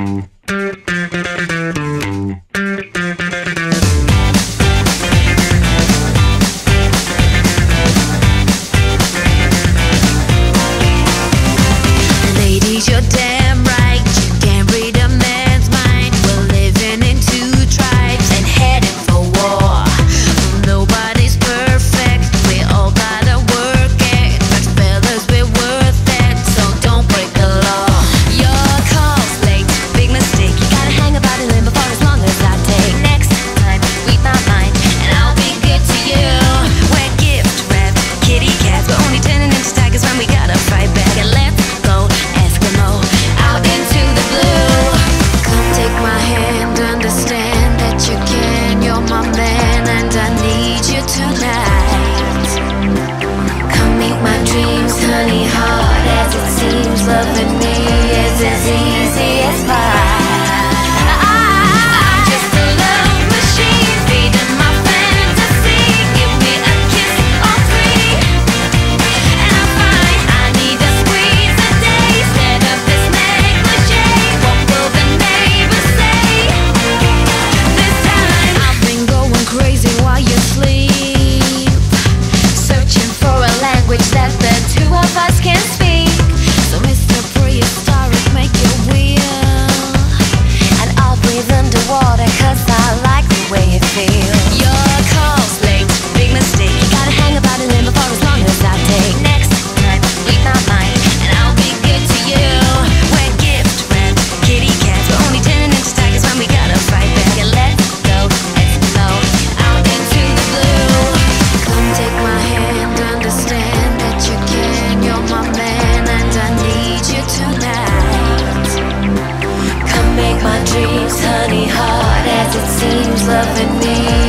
Ladies, you're damn right. You can't read a man's mind. We're living in two tribes and heading for war. Nobody's perfect. We all gotta work it. But fellas, we're worth it. So don't break the law. Your call's late. Big mistake. You gotta hang about in limbo for as long as I take. Next time, read my mind, and I'll be good to you. We're gift wrapped kitty cats. We're only turning into tigers when we gotta fight back. And let's go Eskimo out into the blue. Come take my hand, understand that you can. You're my man, and I need you tonight. Come meet my dreams, honey, hard as it seems. Loving me is as easy as pie. I'm just a love machine, feeding my fantasy. Give me a kiss or three, and I find I need a squeeze a day instead of this negligee. What will the neighbors say? This time I've been going crazy while you sleep, searching for a language that the two of us can speak. So Mr. Prehistoric, make your wheel, and I'll breathe underwater 'cause I like the way it feels. Your call's late, big mistake. You gotta hang about in limbo for as long as I take. Next time, read my mind, and I'll be good to you. We're gift wrapped kitty cats. We're only turning into tigers when we gotta fight back. And let's go Eskimo out into the blue. Come take my hand, understand that you can. You're my man, and I need you tonight. Come make my dreams, honey, hard as it seems. Loving me